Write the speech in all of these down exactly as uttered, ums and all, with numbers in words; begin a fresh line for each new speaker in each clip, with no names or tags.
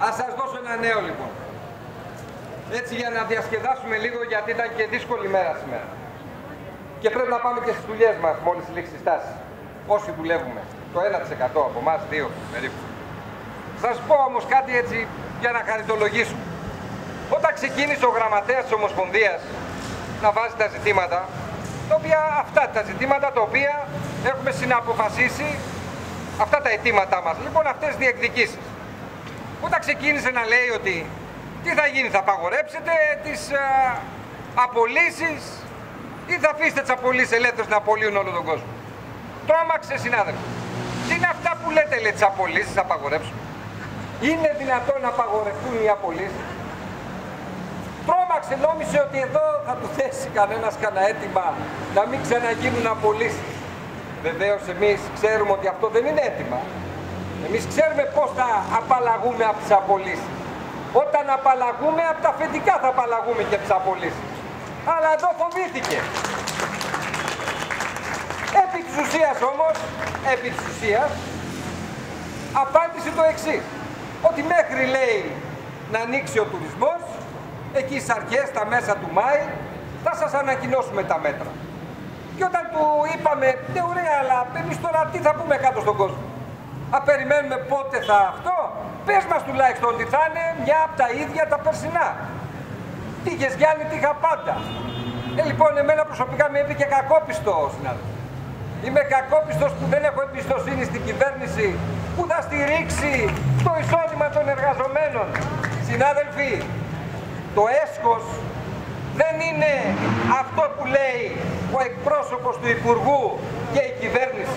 Ας σας δώσω ένα νέο λοιπόν. Έτσι για να διασκεδάσουμε λίγο, γιατί ήταν και δύσκολη μέρα σήμερα. Και πρέπει να πάμε και στις δουλειές μας μόλις λήξει η στάση. Όσοι δουλεύουμε. Το ένα τοις εκατό από εμάς, δύο περίπου. Θα σας πω όμως κάτι έτσι για να χαριτολογήσουμε. Όταν ξεκίνησε ο γραμματέας της Ομοσπονδίας να βάζει τα ζητήματα, τα οποία, αυτά τα ζητήματα τα οποία έχουμε συναποφασίσει, αυτά τα αιτήματά μας, λοιπόν αυτές τις διεκδικήσεις. Όταν ξεκίνησε να λέει ότι τι θα γίνει, θα απαγορέψετε τις α, απολύσεις ή θα αφήσετε τις απολύσεις ελεύθερες να απολύουν όλο τον κόσμο. Τρόμαξε συνάδελφοι. Τι είναι αυτά που λέτε, λέει, τις απολύσεις θα απαγορέψουν? Είναι δυνατόν να απαγορευτούν οι απολύσεις? Τρόμαξε, νόμισε ότι εδώ θα του θέσει κανένας κανένα αίτημα να μην ξαναγίνουν απολύσεις. Βεβαίως εμείς ξέρουμε ότι αυτό δεν είναι αίτημα. Εμείς ξέρουμε πώς θα απαλλαγούμε από τις απολύσεις. Όταν απαλλαγούμε από τα αφεντικά θα απαλλαγούμε και από τις απολύσεις. Αλλά εδώ φοβήθηκε. Επί της ουσίας όμως, επί της ουσίας, απάντησε το εξής. Ότι μέχρι, λέει, να ανοίξει ο τουρισμός, εκεί στις αρχές, τα μέσα του Μάη, θα σας ανακοινώσουμε τα μέτρα. Και όταν του είπαμε, ναι ωραία, αλλά εμείς τώρα τι θα πούμε κάτω στον κόσμο? Α, περιμένουμε πότε θα αυτό? Πες μας τουλάχιστον ότι θα είναι μια από τα ίδια τα περσινά. Τι είχες Γιάννη, τι είχα πάντα. Ε, λοιπόν, εμένα προσωπικά με είπε και κακόπιστο, συνάδελφε. Είμαι κακόπιστος που δεν έχω εμπιστοσύνη στην κυβέρνηση που θα στηρίξει το εισόδημα των εργαζομένων. Συνάδελφοι, το έσχος δεν είναι αυτό που λέει ο εκπρόσωπος του Υπουργού και η κυβέρνηση.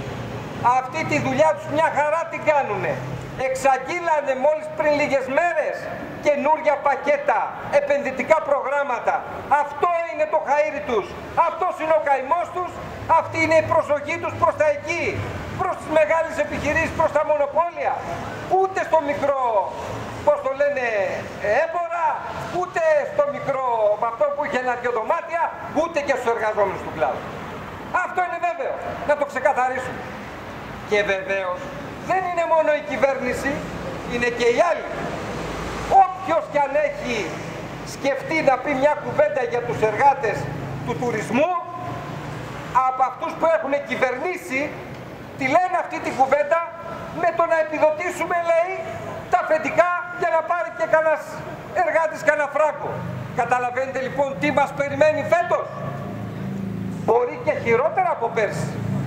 Αυτή τη δουλειά τους μια χαρά την κάνουνε. Εξαγγείλανε μόλις πριν λίγες μέρες καινούρια πακέτα, επενδυτικά προγράμματα. Αυτό είναι το χαΐρι τους. Αυτός είναι ο καημός τους. Αυτή είναι η προσοχή τους προς τα εκεί. Προς τις μεγάλες επιχειρήσεις, προς τα μονοπόλια. Ούτε στο μικρό, πώς το λένε, έμπορα, ούτε στο μικρό, με αυτό που είχε ένα-δυο δωμάτια, ούτε και στους εργαζόμενους του κλάδου. Αυτό είναι βέβαιο. Να το ξεκαθαρίσουμε. Και βεβαίως δεν είναι μόνο η κυβέρνηση, είναι και οι άλλοι. Όποιος κι αν έχει σκεφτεί να πει μια κουβέντα για τους εργάτες του τουρισμού, από αυτούς που έχουν κυβερνήσει, τη λένε αυτή την κουβέντα με το να επιδοτήσουμε, λέει, τα αφεντικά για να πάρει και κανένας εργάτης κανένα φράγκο. Καταλαβαίνετε λοιπόν τι μας περιμένει φέτος? Μπορεί και χειρότερα από πέρσι.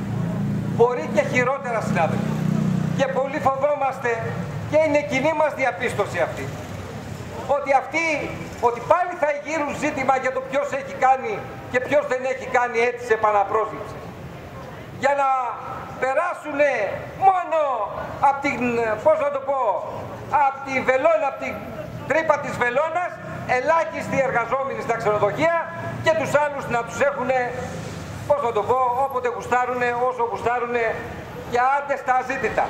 Μπορεί και χειρότερα, συνάδελφοι. Και πολύ φοβόμαστε, και είναι κοινή μας διαπίστωση αυτή, ότι αυτοί, ότι πάλι θα γύρουν ζήτημα για το ποιος έχει κάνει και ποιος δεν έχει κάνει αίτηση επαναπρόσληψης. Για να περάσουν μόνο από την, πώς να το πω, από τη βελόνα, από την τρύπα της βελόνας, ελάχιστοι εργαζόμενοι στα ξενοδοχεία και τους άλλους να τους έχουν, πώς να το πω, όποτε γουστάρουνε, όσο γουστάρουνε και άντε στα αζήτητα.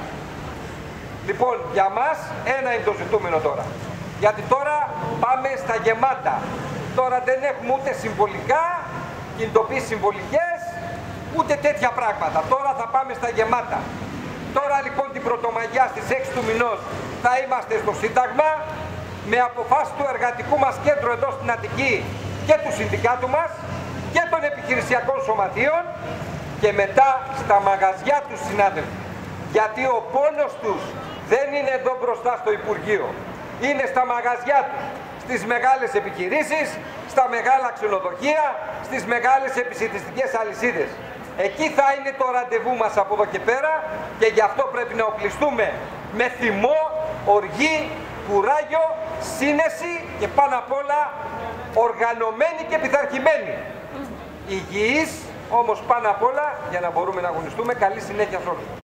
Λοιπόν, για μας ένα είναι το ζητούμενο τώρα. Γιατί τώρα πάμε στα γεμάτα. Τώρα δεν έχουμε ούτε συμβολικά, κινητοποίησεις συμβολικές, ούτε τέτοια πράγματα. Τώρα θα πάμε στα γεμάτα. Τώρα λοιπόν την Πρωτομαγιά στις έξι του μηνός θα είμαστε στο Σύνταγμα με αποφάσεις του εργατικού μας κέντρου εδώ στην Αττική και του συνδικάτου μας και των επιχειρησιακών σωματείων και μετά στα μαγαζιά τους, συνάδελφοι. Γιατί ο πόνος τους δεν είναι εδώ μπροστά στο Υπουργείο. Είναι στα μαγαζιά τους, στις μεγάλες επιχειρήσεις, στα μεγάλα ξενοδοχεία, στις μεγάλες επισιτιστικές αλυσίδες. Εκεί θα είναι το ραντεβού μας από εδώ και πέρα και γι' αυτό πρέπει να οπλιστούμε με θυμό, οργή, κουράγιο, σύνεση και πάνω απ' όλα οργανωμένοι και πειθαρχημένοι. Υγιείς όμως πάνω απ' όλα για να μπορούμε να αγωνιστούμε. Καλή συνέχεια σε όλους.